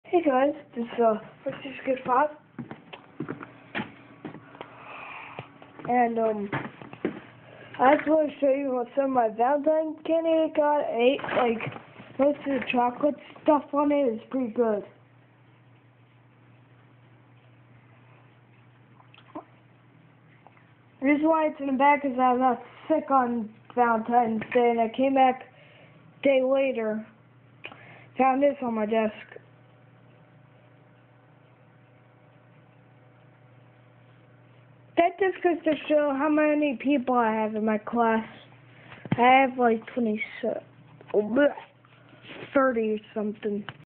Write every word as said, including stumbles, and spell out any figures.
Hey guys, this is uh, Francis Good Five, and um, I just want to show you what some of my Valentine candy I got. I ate like most of the chocolate stuff on it is pretty good. The reason why it's in the back is I was not sick on Valentine's Day, and I came back a day later, found this on my desk. That just goes to show how many people I have in my class. I have like twenty, thirty or something.